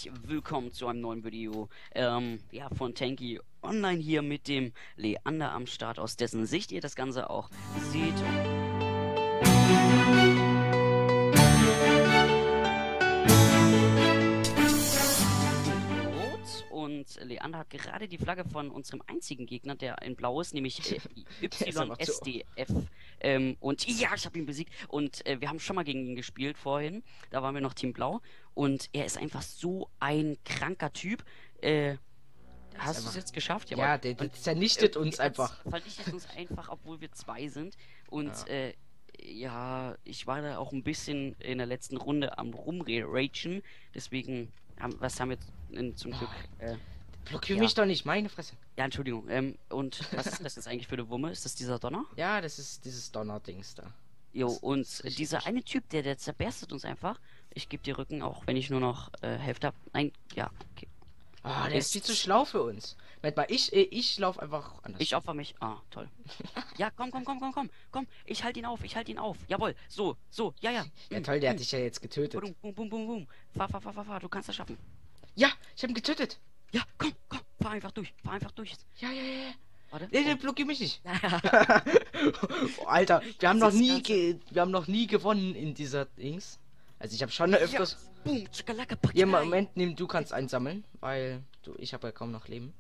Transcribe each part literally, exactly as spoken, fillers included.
herzlich willkommen zu einem neuen Video ähm, ja, von Tanky Online hier mit dem Leander am Start, aus dessen Sicht ihr das Ganze auch seht. Rot. Und Leander hat gerade die Flagge von unserem einzigen Gegner, der in Blau ist, nämlich äh, Y S D F. Ähm, und ja, ich habe ihn besiegt. Und äh, wir haben schon mal gegen ihn gespielt vorhin. Da waren wir noch Team Blau. Und er ist einfach so ein kranker Typ. Äh, hast du es jetzt geschafft? Ja, ja, der, der zernichtet äh, uns einfach. Vernichtet uns einfach, obwohl wir zwei sind. Und ja. Äh, ja, ich war da auch ein bisschen in der letzten Runde am rumragen. Deswegen, haben, was haben wir in, zum Glück... Äh, Blockier ja. mich doch nicht, meine Fresse. Ja, Entschuldigung. Ähm, und was ist das jetzt eigentlich für eine Wumme? Ist das dieser Donner? Ja, das ist dieses Donner-Dings da. Jo, und dieser eine Typ, der, der zerberstet uns einfach. Ich gebe dir Rücken, auch wenn ich nur noch äh, Hälfte habe. Nein, ja, okay. Ah, oh, der ist viel zu schlau für uns. Moment mal, ich, ich laufe einfach anders. Ich opfer mich. Ah, toll. Ja, komm, komm, komm, komm, komm, komm. Ich halte ihn auf, ich halte ihn auf. Jawohl, so, so, ja, ja. Ja, toll, der hat dich ja jetzt getötet. Bum, bum, bum, bum, bum. Fahr, fahr, fahr, fahr, fahr, du kannst das schaffen. Ja, ich habe ihn getötet. Ja, komm, komm, fahr einfach durch, fahr einfach durch. Ja, ja, ja. Warte. Nee, nee, blockier mich nicht. Oh, Alter, wir haben noch nie ge wir haben noch nie gewonnen in dieser Dings. Also ich habe schon öfters. Ja. Boom, ja, Moment, nimm, du kannst einsammeln, weil du, ich habe ja kaum noch Leben.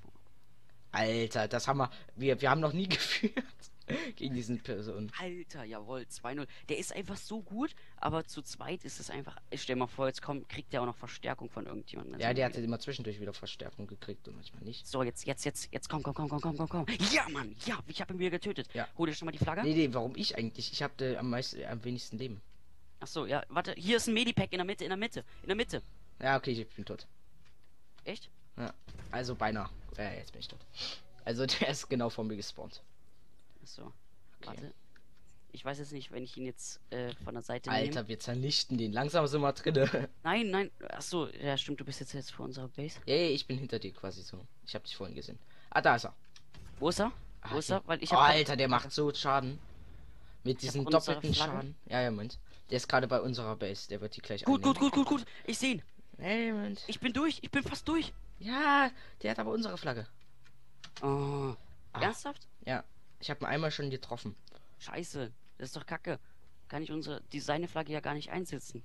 Alter, das haben wir, wir, wir haben noch nie geführt gegen diesen Person. Alter, jawohl, zwei null. Der ist einfach so gut, aber zu zweit ist es einfach, ich stell mal vor, jetzt kommt, kriegt der auch noch Verstärkung von irgendjemandem. Ja, der hat immer zwischendurch wieder Verstärkung gekriegt und manchmal nicht. So, jetzt, jetzt, jetzt, jetzt, komm, komm, komm, komm, komm, komm, komm. Ja, Mann, ja, ich habe ihn wieder getötet. Ja. Hol dir schon mal die Flagge? Nee, nee, warum ich eigentlich? Ich habe am meisten, am wenigsten Leben. Ach so, ja, warte, hier ist ein Medipack in der Mitte, in der Mitte, in der Mitte. Ja, okay, ich bin tot. Echt? Ja, also beinahe. Ja, jetzt bin ich tot. Also der ist genau vor mir gespawnt. Ach so, okay. Warte. Ich weiß jetzt nicht, wenn ich ihn jetzt äh, von der Seite nehme. Alter, wir zernichten den. Langsam sind wir drinne. Nein, nein. Ach so, ja stimmt, du bist jetzt jetzt vor unserer Base. Ja, yeah, ich bin hinter dir quasi so. Ich habe dich vorhin gesehen. Ah, da ist er. Wo ist er? Wo ah, ist er? Weil ich oh, Alter, der macht so Schaden. Mit diesem doppelten Schaden. Ja, ja, Moment. Der ist gerade bei unserer Base. Der wird die gleich Gut, gut, gut, gut, gut. Ich sehe ihn. Hey, Moment. Ich bin durch. Ich bin fast durch. Ja, der hat aber unsere Flagge. Oh. Ah. Ernsthaft? Ja. Ich habe ihn einmal schon getroffen. Scheiße. Das ist doch kacke. Kann ich unsere die seine Flagge ja gar nicht einsetzen.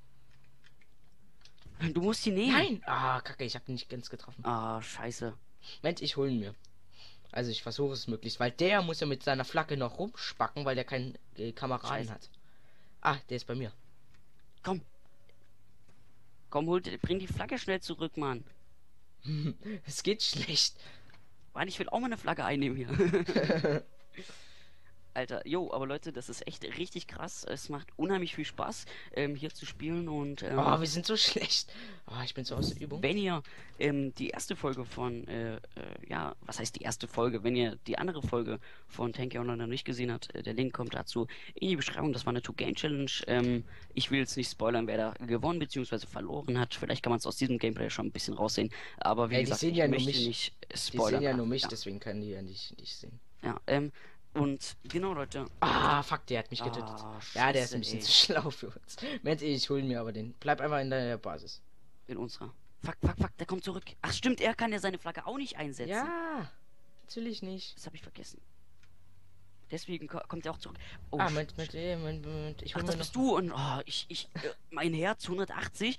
Du musst die nehmen. Nein. Ah, kacke. Ich habe ihn nicht ganz getroffen. Ah, scheiße. Moment, ich hole ihn mir. Also ich versuche es möglichst, weil der muss ja mit seiner Flagge noch rumspacken, weil der keine äh, Kameraden hat. Ah, der ist bei mir. Komm. Komm, hol, bring die Flagge schnell zurück, Mann. Es geht schlecht. Mann, ich will auch mal eine Flagge einnehmen hier. Alter, jo, aber Leute, das ist echt richtig krass. Es macht unheimlich viel Spaß, ähm, hier zu spielen und... Ähm, oh, wir sind so schlecht. Oh, ich bin so aus der Übung. Wenn ihr ähm, die erste Folge von, äh, äh, ja, was heißt die erste Folge? Wenn ihr die andere Folge von Tanky Online noch nicht gesehen habt, äh, der Link kommt dazu in die Beschreibung. Das war eine Two-Game-Challenge. Ähm, ich will jetzt nicht spoilern, wer da gewonnen bzw. verloren hat. Vielleicht kann man es aus diesem Gameplay schon ein bisschen raussehen. Aber wie ja, gesagt, die sehen ich ja möchte nur mich. nicht spoilern. Die sehen ja nur mich, ja. Deswegen können die ja nicht, nicht sehen. Ja, ähm... Und genau, Leute. Ah, fuck, der hat mich getötet. Ah, ja, der ist ein bisschen ey. zu schlau für uns. Mensch, ich hol mir aber den. Bleib einfach in deiner Basis. In unserer. Fuck, fuck, fuck, der kommt zurück. Ach stimmt, er kann ja seine Flagge auch nicht einsetzen. Ja, natürlich nicht. Das habe ich vergessen. Deswegen kommt er auch zurück. Oh, ah, Moment, Moment, Moment, Moment. Ich hol Ach, mir das noch... bist du und oh, ich, ich, äh, mein Herz hundertachtzig.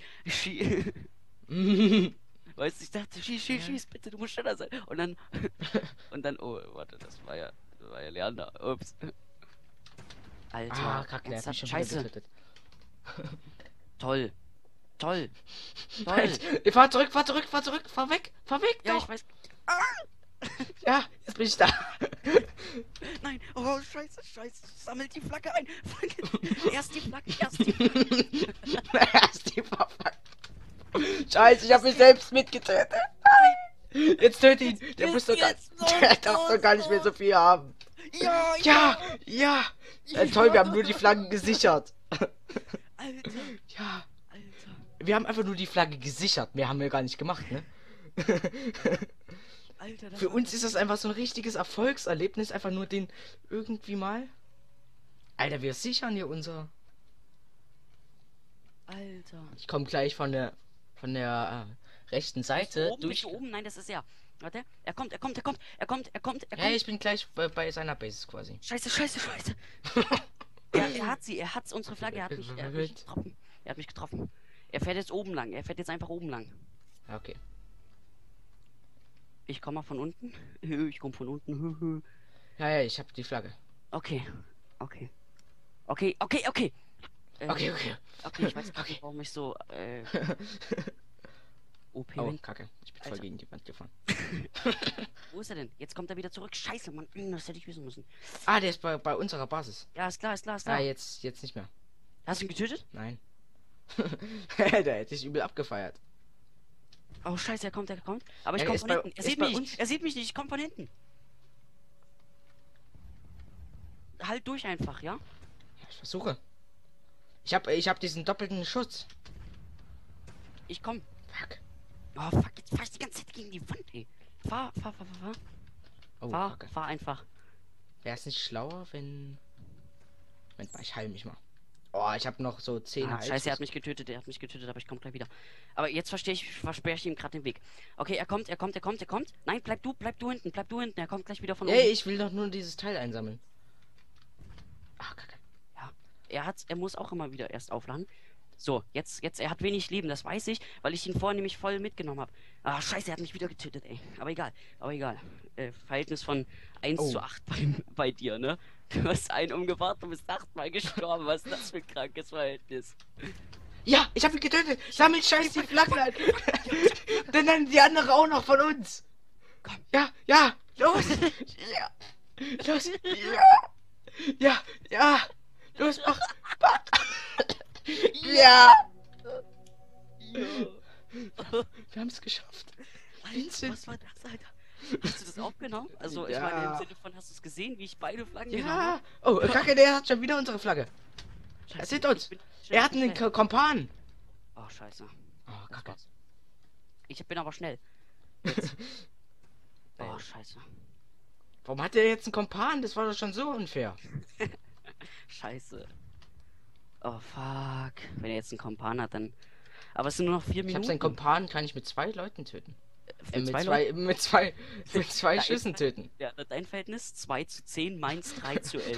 Weißt du, ich dachte, schieß, schieß, schieß, bitte, du musst schneller sein. Und dann, und dann, oh, warte, das war ja, das war ja Leander. Ups. Alter, ah, Kacke, der hat mich schon Scheiße. getötet. Toll. Toll. Toll. Halt, fahr zurück, fahr zurück, fahr zurück, fahr weg, fahr weg, ja, doch. ich weiß. Ja, jetzt bin ich da. Nein, oh, scheiße, scheiße, sammelt die Flagge ein. Erst die Flagge, erst die Flagge. Erst die Flagge. Scheiße, ich hab mich selbst mitgetötet. Nein. Jetzt töte ihn. Der muss doch gar, der darf doch gar nicht mehr so viel haben. Ja, ja, ja. ja. Äh, toll, wir haben nur die Flaggen gesichert. Alter. Ja. Alter. Wir haben einfach nur die Flagge gesichert. Mehr haben wir gar nicht gemacht, ne? Alter, für uns ist das einfach so ein richtiges Erfolgserlebnis. Einfach nur den irgendwie mal. Alter, wir sichern hier unser... Alter. Ich komme gleich von der... Von der... rechten Seite oben, durch. oben, nein, das ist er. Warte, er kommt, er kommt, er kommt, er kommt, er kommt, er kommt. Hey, ich bin gleich bei, bei seiner Base quasi. Scheiße, scheiße, scheiße. er, er hat sie, er hat unsere Flagge, er hat mich, er hat mich getroffen. Er hat mich getroffen. Er fährt jetzt oben lang, er fährt jetzt einfach oben lang. Okay. Ich komme mal von unten. Ich komme von unten. Ja, ja, ich habe die Flagge. Okay, okay. Okay, okay, okay. Ähm, okay, okay. Okay, ich weiß gar nicht, warum ich so, äh... O P oh, bin. Kacke. Ich bin Alter. voll gegen die Wand gefahren. Wo ist er denn? Jetzt kommt er wieder zurück. Scheiße, Mann. Das hätte ich wissen müssen. Ah, der ist bei, bei unserer Basis. Ja, ist klar, ist klar, ist klar. Ah, jetzt, jetzt nicht mehr. Hast du ihn getötet? Nein. Der hätte ich übel abgefeiert. Oh, scheiße, er kommt, er kommt. Aber ich ja, komme von bei, hinten. Er sieht mich nicht. Er sieht mich nicht. Ich komme von hinten. Halt durch einfach, ja? Ich versuche. Ich habe ich hab diesen doppelten Schutz. Ich komm. Fuck. Oh, fuck. Jetzt fahr ich die ganze Zeit gegen die Wand, ey. Fahr, fahr, fahr, fahr, fahr. Oh, fahr, Kacke. fahr einfach. Wäre es nicht schlauer, wenn... Moment mal, ich heile mich mal. Oh, ich habe noch so zehn ah, Scheiße, er hat mich getötet, er hat mich getötet, aber ich komme gleich wieder. Aber jetzt verstehe ich, versperre ich ihm gerade den Weg. Okay, er kommt, er kommt, er kommt, er kommt. Nein, bleib du, bleib du hinten, bleib du hinten. Er kommt gleich wieder von oben. Ey, ich will doch nur dieses Teil einsammeln. Ach, Kacke. Ja, er hat, er muss auch immer wieder erst aufladen. So, jetzt, jetzt, er hat wenig Leben, das weiß ich, weil ich ihn vorher nämlich voll mitgenommen habe. Ah, scheiße, er hat mich wieder getötet, ey. Aber egal, aber egal. Äh, Verhältnis von eins oh. zu acht bei, bei dir, ne? Du hast einen umgebracht und bist achtmal gestorben. Was ist das für ein krankes Verhältnis? Ja, ich habe ihn getötet. Sammel scheiß die Flaggen ein. Dann nennen die andere auch noch von uns. Komm. Ja, ja, los. Ja. Los. Ja. Ja, ja. Los, mach. mach. Ja. Wir haben es geschafft. Alter, was war das, Alter? Hast du das aufgenommen? Also, ja. ich meine, im Sinne von, hast du es gesehen, wie ich beide Flaggen ja. genommen habe? Oh, Kacke, der hat schon wieder unsere Flagge. Scheiße, er sieht uns. Schnell, er hat einen schnell. Kompan. Oh, scheiße. Oh, Kacke. Ich bin aber schnell. Jetzt. Oh, scheiße. Warum hat er jetzt einen Kompan? Das war doch schon so unfair. Scheiße. Oh, fuck. Wenn er jetzt einen Kompan hat, dann... Aber es sind nur noch vier Minuten. Ich hab seinen Kompan, kann ich mit zwei Leuten töten. Äh, mit, zwei zwei, mit zwei mit zwei Schüssen dein, töten. Ja, dein Verhältnis zwei zu zehn, meins drei zu elf.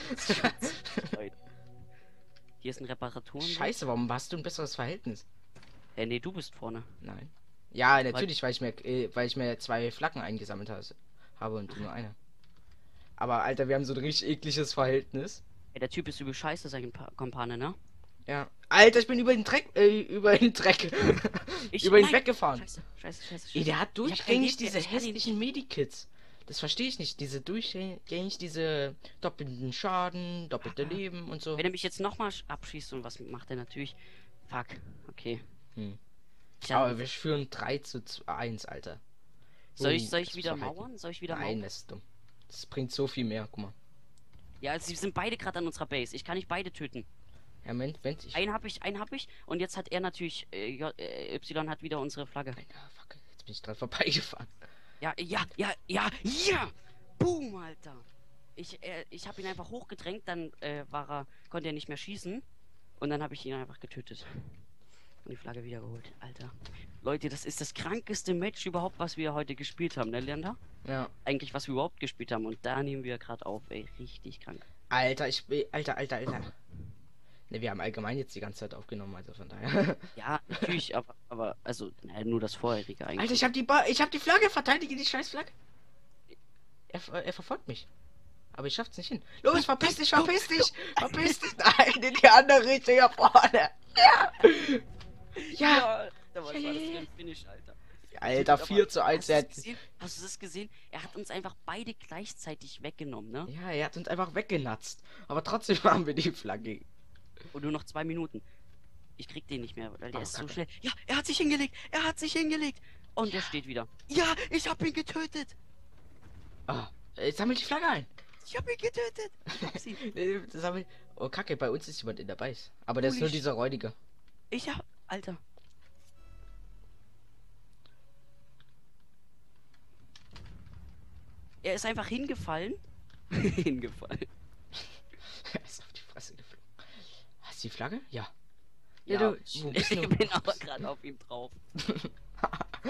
Hier ist ein Reparaturen. Scheiße, warum hast du ein besseres Verhältnis? Äh, nee, du bist vorne. Nein. Ja, natürlich, weil ich mir äh, weil ich mir zwei Flaggen eingesammelt habe und nur eine. Aber Alter, wir haben so ein richtig ekliges Verhältnis. Ja, der Typ ist übel scheiße, sein Kompane, ne? Ja. Alter, ich bin über den Dreck, äh, über den Dreck. Ich, über ihn nein. weggefahren. Scheiße, scheiße, scheiße, scheiße. Ey, der hat durchgängig diese mehr, hässlichen Medikits. Das verstehe ich nicht. Diese durchgängig diese doppelten Schaden, doppelte ah. Leben und so. Wenn er mich jetzt nochmal abschießt und was macht er natürlich? Fuck, okay. Hm. Aber wir führen drei zu eins, Alter. Soll ich, soll ich wieder mauern? Soll ich wieder mauern? Nein, das ist dumm. Das bringt so viel mehr, guck mal. Ja, also sie sind beide gerade an unserer Base. Ich kann nicht beide töten. Ja, Moment, wenn ich... Einen hab ich, einen hab ich. Und jetzt hat er natürlich, äh, J, äh, Y hat wieder unsere Flagge. Alter, fuck, jetzt bin ich dran vorbeigefahren. Ja, ja, ja, ja, ja! Boom, Alter! Ich, äh, ich habe ihn einfach hochgedrängt, dann äh, war er, konnte er nicht mehr schießen. Und dann habe ich ihn einfach getötet. Und die Flagge wiedergeholt. Alter. Leute, das ist das krankeste Match überhaupt, was wir heute gespielt haben, ne, Leander? Ja. Eigentlich, was wir überhaupt gespielt haben. Und da nehmen wir gerade auf, ey. Richtig krank. Alter, ich bin... Alter, Alter, Alter. Ne, wir haben allgemein jetzt die ganze Zeit aufgenommen, also von daher. Ja, natürlich, aber, aber also, na, nur das vorherige eigentlich. Alter, ich hab die ba ich hab die Flagge, verteidige die scheiß Flagge. Er, er verfolgt mich. Aber ich schaff's nicht hin. Los, verpiss dich, verpiss dich! Verpiss dich! Nein, in die andere Richtung hier vorne! Ja! Ja! Da war, was war das für ein Finish, Alter? Alter, vier zu eins. Hast, hast du das gesehen? Er hat uns einfach beide gleichzeitig weggenommen, ne? Ja, er hat uns einfach weggenatzt. Aber trotzdem haben wir die Flagge. Und nur noch zwei Minuten. Ich krieg den nicht mehr, weil der oh, ist Kacke. so schnell. Ja, er hat sich hingelegt! Er hat sich hingelegt! Und ja. er steht wieder. Ja, ich hab ihn getötet! Ah, jetzt sammelt die Flagge ein. Ich hab ihn getötet! Ich hab sie. Sammel... Oh, Kacke, bei uns ist jemand in der Base. Aber das ist nur dieser Räudige. Ich hab... Alter. Er ist einfach hingefallen. hingefallen. Er ist auf die Fresse geflogen. Hast du die Flagge? Ja. Ja, ja du, ich, ich bin aber gerade auf ihm drauf.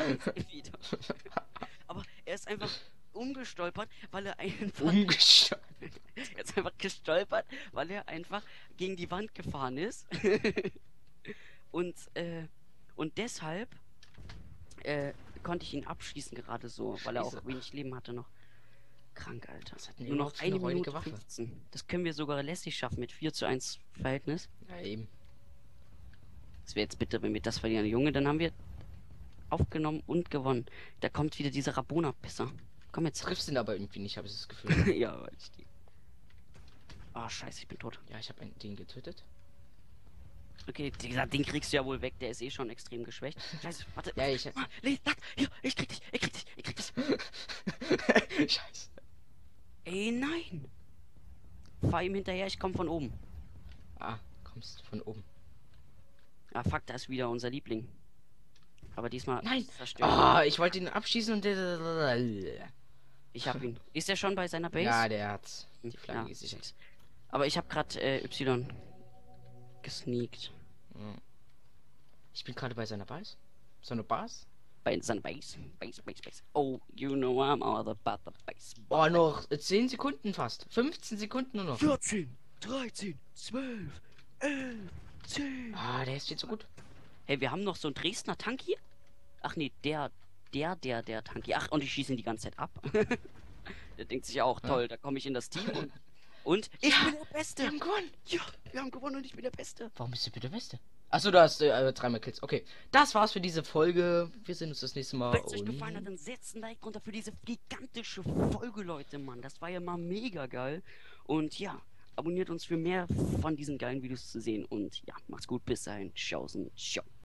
wieder. Aber er ist einfach umgestolpert, weil er einfach... Umgestolpert? Er ist einfach gestolpert, weil er einfach gegen die Wand gefahren ist. und, äh, und deshalb äh, konnte ich ihn abschießen gerade so, weil er auch wenig Leben hatte noch. Krank, Alter. Das hat nur noch eine Minute fünfzehn. Das können wir sogar lässig schaffen mit vier zu eins Verhältnis. Ja, eben. Das wäre jetzt bitte, wenn wir das verlieren. Junge, dann haben wir aufgenommen und gewonnen. Da kommt wieder dieser Rabona-Pisser. Komm jetzt. Triffst ihn aber irgendwie nicht, habe ich das Gefühl. Ja, weil ich die... Ah, oh, scheiße, ich bin tot. Ja, ich habe den getötet. Okay, dieser Ding kriegst du ja wohl weg, der ist eh schon extrem geschwächt. Scheiße, warte. Ja, ich... Ah, das, hier, ich krieg dich, ich krieg dich, ich krieg dich. Scheiße. Ey, nein. Fahr ihm hinterher, ich komm von oben. Ah, kommst von oben. Ah, fuck, da ist wieder unser Liebling. Aber diesmal... Nein! Zerstört. Ah, ich wollte ihn abschießen und der... Ich hab ihn. Ist er schon bei seiner Base? Ja, der hat die Flagge ja, gesichert. Aber ich habe gerade äh, Y gesneakt. Ich bin gerade bei seiner Base. So eine Base? Bei seiner Base. Base, Base, Base. Oh, you know I'm all about the base. Oh, noch zehn Sekunden fast. fünfzehn Sekunden nur noch. vierzehn, dreizehn, zwölf, elf, zehn. Ah, der ist viel zu gut. Hey, wir haben noch so einen Dresdner Tank hier. Ach nee, der, der, der, der Tank hier. Ach, und ich schieße ihn die ganze Zeit ab. Der denkt sich auch, toll, ja. Da komme ich in das Team und, und ich ja, bin der Beste. Wir haben gewonnen. Ja, wir haben gewonnen und ich bin der Beste. Warum bist du der Beste? Achso, du hast äh, dreimal Kills. Okay, das war's für diese Folge. Wir sehen uns das nächste Mal. Wenn es euch gefallen hat, dann setzt ein Like runter für diese gigantische Folge, Leute, Mann. Das war ja mal mega geil. Und ja, abonniert uns für mehr von diesen geilen Videos zu sehen. Und ja, macht's gut. Bis dahin. Tschaußen. Ciao.